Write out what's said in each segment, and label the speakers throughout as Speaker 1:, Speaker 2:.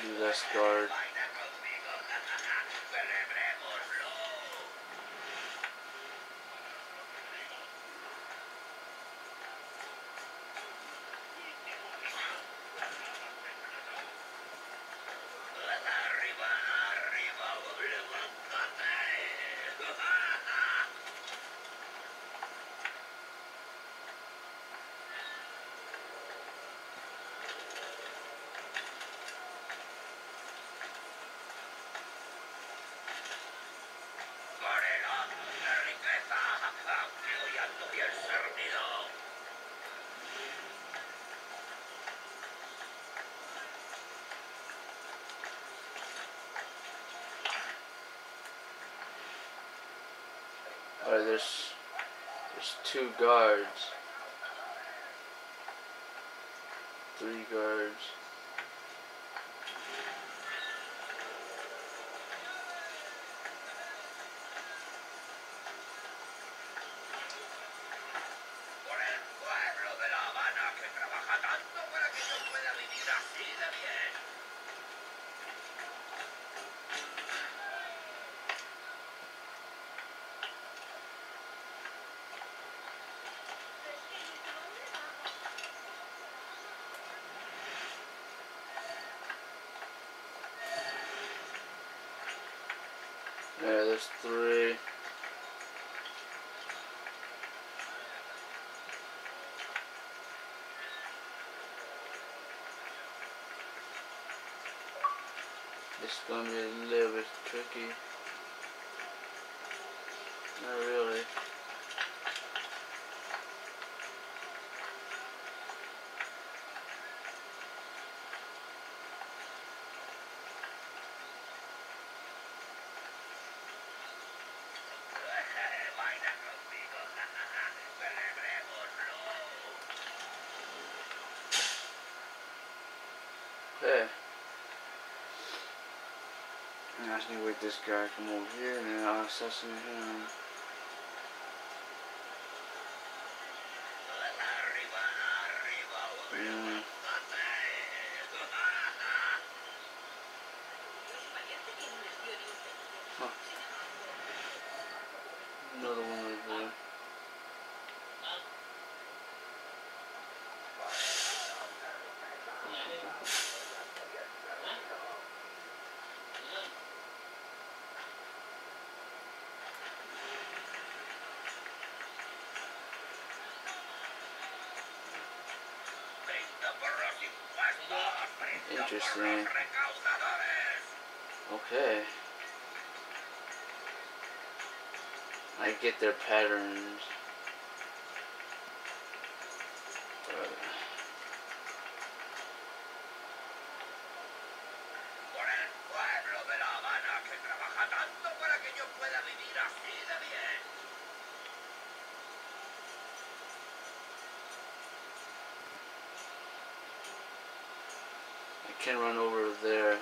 Speaker 1: be less guard. Alright, there's 2 guards. 3 guards.
Speaker 2: Por el pueblo de La Habana que trabaja tanto para que yo pueda vivir así de bien.
Speaker 1: Yeah, there's 3. It's gonna be a little bit tricky. Not really. Okay. And I just need to wait this guy come over here and then I'll assassinate him. Yeah. Huh. Another one right there. Interesting. Okay. I get their patterns.
Speaker 2: Por el pueblo de La Habana que trabaja tanto para que yo pueda vivir así de bien.
Speaker 1: I can run over there.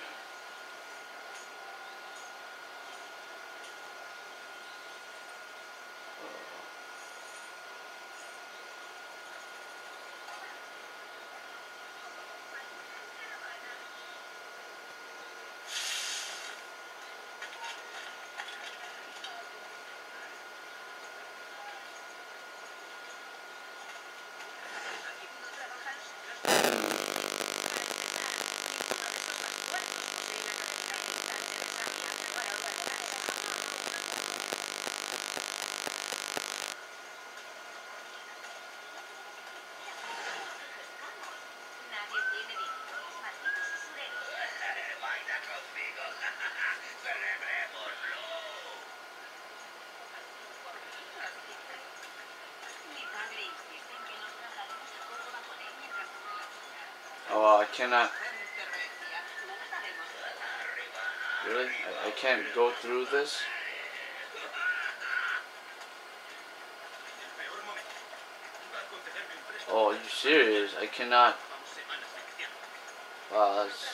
Speaker 1: Oh, I cannot. Really? I can't go through this? Oh, are you serious? I cannot. Wow, that's...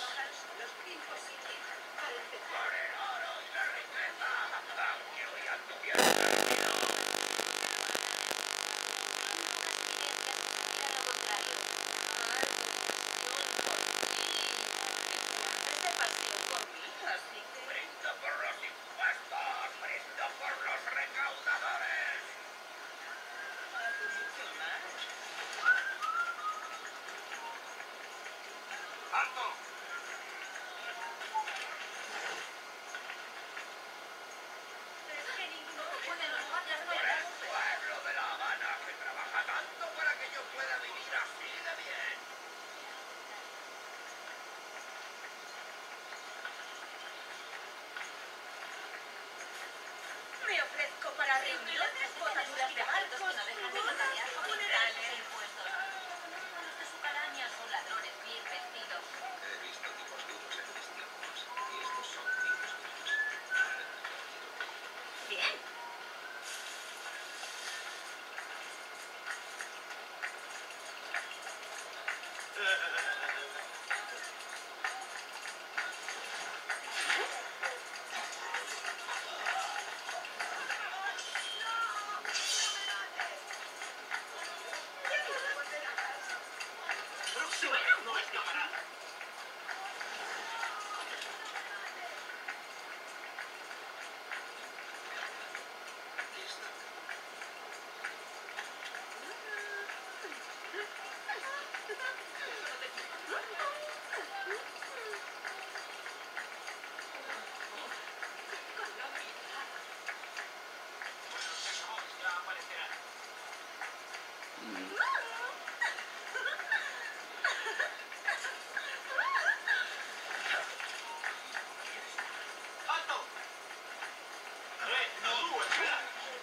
Speaker 2: para reuniones, botaduras de barcos que no dejan de batallar con funerales e impuestos. Los de su calaña son ladrones bien vestidos.
Speaker 3: He visto tipos duros en mis tiempos, y estos son tipos duros.
Speaker 2: Bien.
Speaker 3: No escapará. Kingston. Ya aparecerán. ¡Alto! No, tú, espera.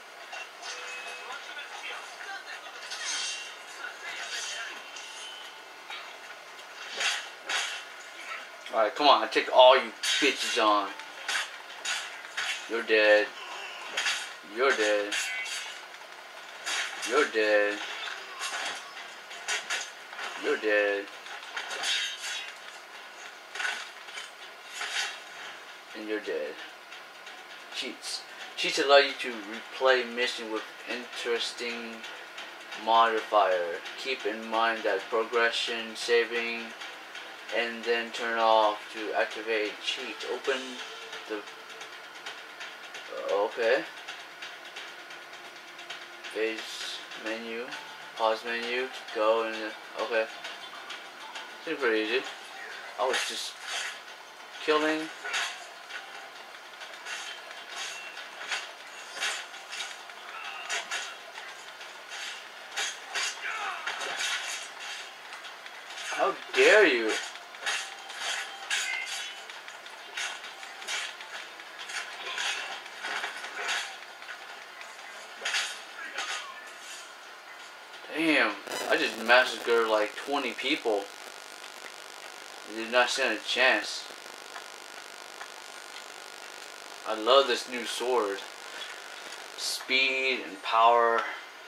Speaker 1: Alright, come on, I take all you bitches on. You're dead. You're dead. You're dead. You're dead. And you're dead. Cheats. Cheats allow you to replay mission with interesting modifier. Keep in mind that progression, saving, and then turn off to activate cheat. Open the okay. Phase menu, pause menu, go and okay. Seems pretty easy. I was just killing. How dare you? Damn, I just massacred like 20 people. I did not stand a chance. I love this new sword. Speed and power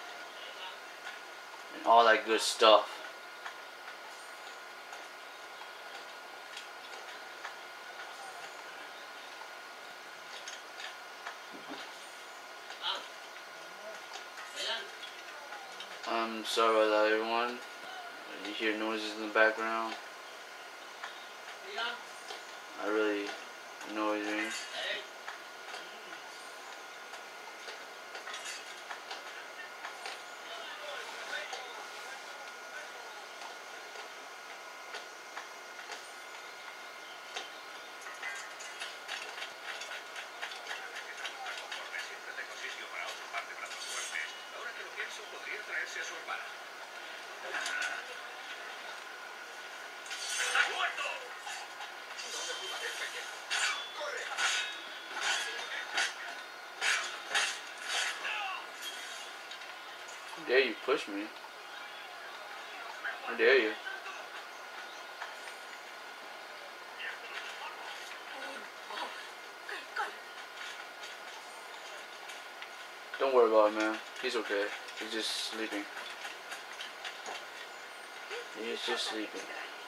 Speaker 1: and all that good stuff. I'm sorry about that, everyone. You hear noises in the background. I really know what you're doing.
Speaker 3: Siempre tengo sitio para otro par de brazos fuertes. Ahora que lo pienso, podría traerse a su hermana. ¡Está muerto! ¿Dónde jugaré, pequeño? ¡Corre!
Speaker 1: How dare you push me? How dare you? Don't worry about it, man. He's okay. He's just sleeping. He's just sleeping.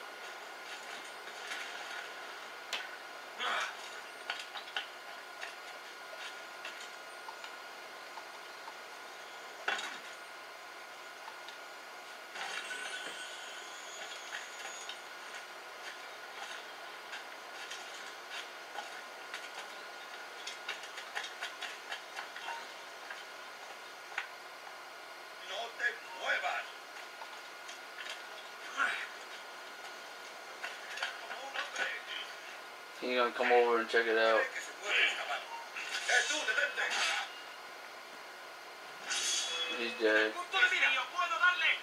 Speaker 3: ¡No te muevas! ¡Como un hombre!
Speaker 1: He's gonna come over and check it out.
Speaker 3: Cree que se puede escapar. ¡Tú, detente!
Speaker 1: He's dead.
Speaker 3: ¡Punto de mira! ¡Yo puedo darle!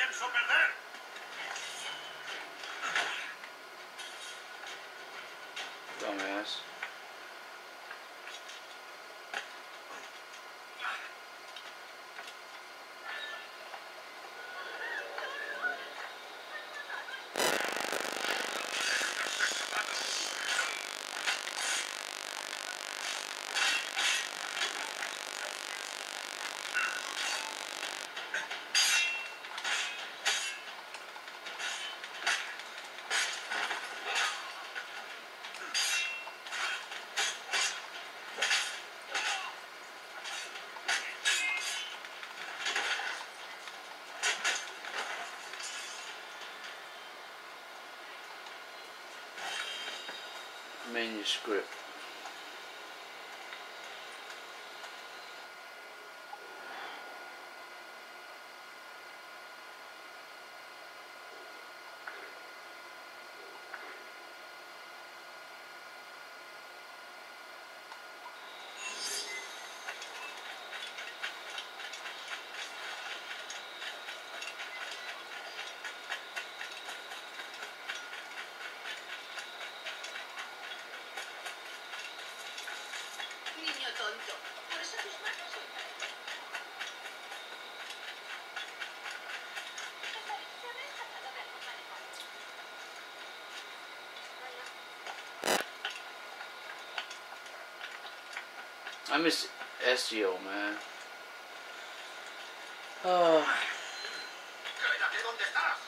Speaker 3: pienso perder.
Speaker 1: Dumbass. Manuscript.
Speaker 2: Niño tonto. Por eso tus manos son para ti. Se me ha escapado de algún malecón.
Speaker 1: I miss SEO, man. Oh.
Speaker 3: Quédate donde estás.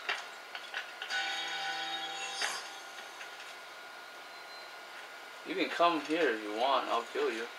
Speaker 1: You can come here if you want. I'll kill you.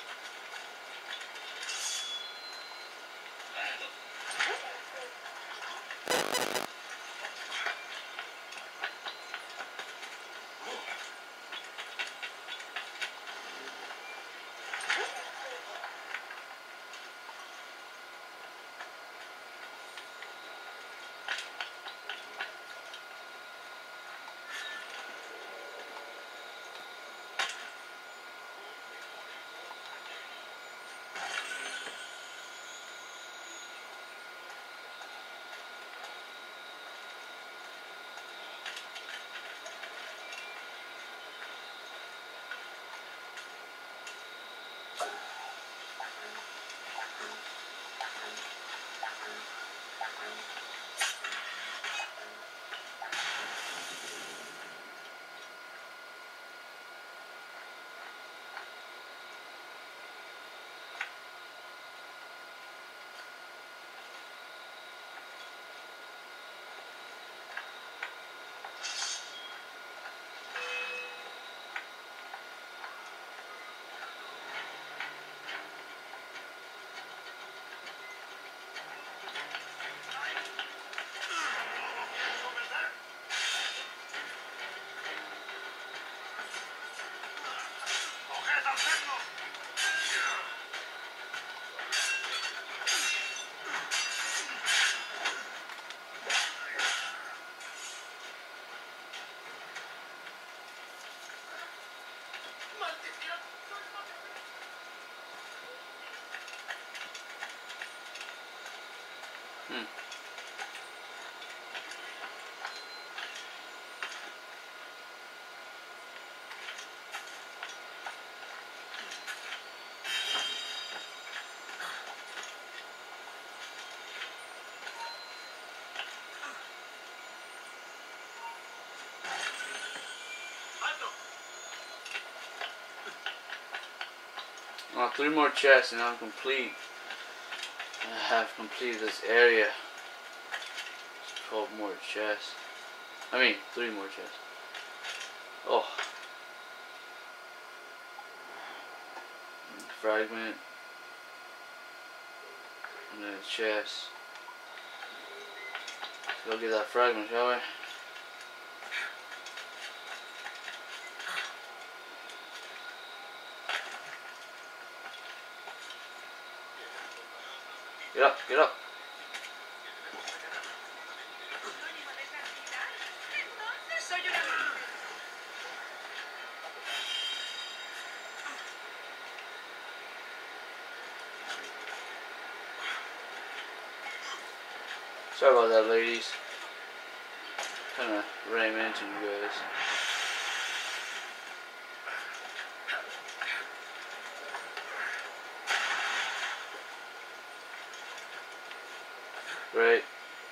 Speaker 1: Oh, 3 more chests and I'm complete. I have completed this area. 12 more chests. I mean, 3 more chests. Oh. Fragment. And then a chest. Let's go get that fragment, shall we? Get up, get up.
Speaker 2: Entonces soy una amante.
Speaker 1: Sorry about that, ladies. Kind of ran into you guys. Right.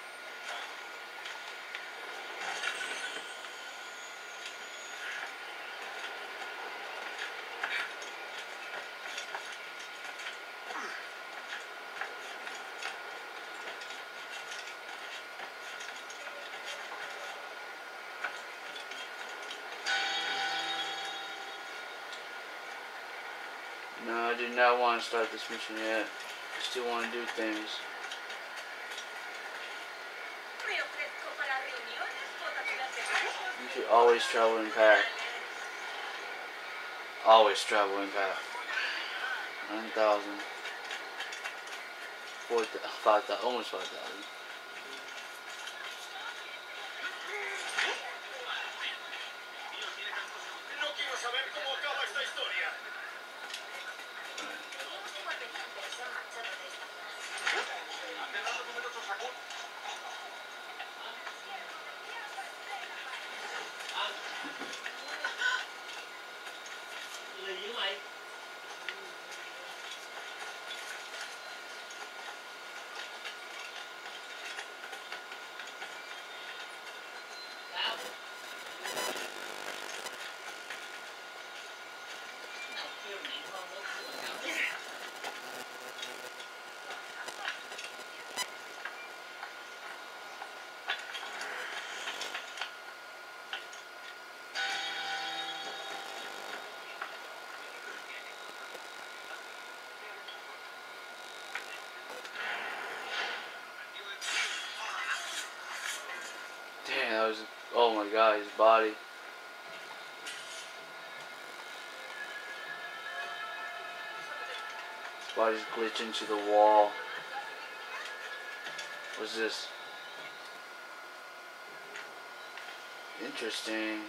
Speaker 1: No, I do not want to start this mission yet. I still want to do things.
Speaker 2: Me ofrezco para reuniones, votaciones de precios.
Speaker 1: You should always travel in pack. Always travel in pack. 9,000. 4,000. 5,000. Almost 5,000.
Speaker 3: No quiero saber cómo acaba esta historia.
Speaker 2: El último atacante se ha marchado de esta zona.
Speaker 3: ¿Han dejado comer otro sacón?
Speaker 1: Damn, that was. Oh my god, his body. His body's glitching to the wall. What's this? Interesting.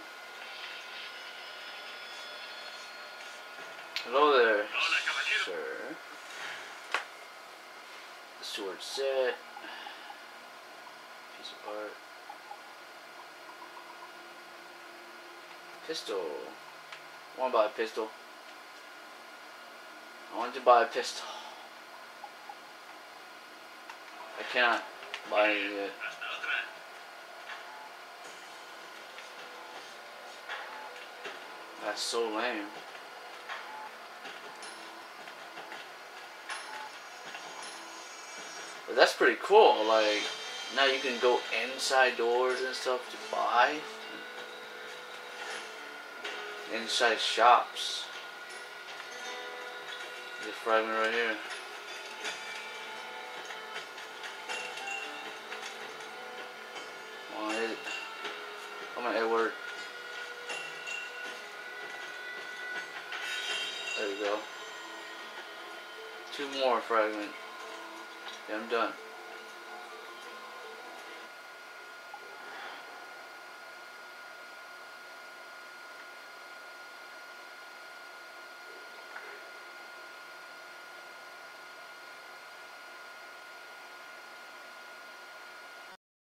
Speaker 1: Hello there, sir. The sword set. Piece of art. Pistol. I want to buy a pistol. I want to buy a pistol. I cannot buy it yet.
Speaker 3: Hasta otra.
Speaker 1: That's so lame. But that's pretty cool. Like, now you can go inside doors and stuff to buy. Inside shops. There's a fragment right here. Come on, Edward. There we go. 2 more fragments. Yeah, I'm done.